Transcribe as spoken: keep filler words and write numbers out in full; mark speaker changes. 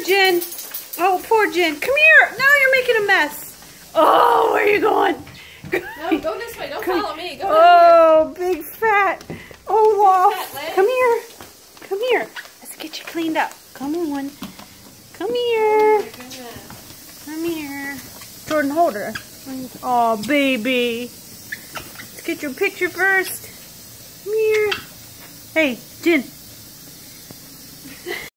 Speaker 1: Jen. Oh, poor Jen. Come here. Now you're making a mess. Oh, where are you going?
Speaker 2: No, go this way. Don't
Speaker 1: Come,
Speaker 2: follow me. Go
Speaker 1: oh, big fat. Oh, Wolf.
Speaker 2: Fat
Speaker 1: Come here. Come here. Let's get you cleaned up. Come on. Come here.
Speaker 2: Oh,
Speaker 1: Come here. Jordan, hold her. Oh, baby. Let's get your picture first. Come here. Hey, Jen.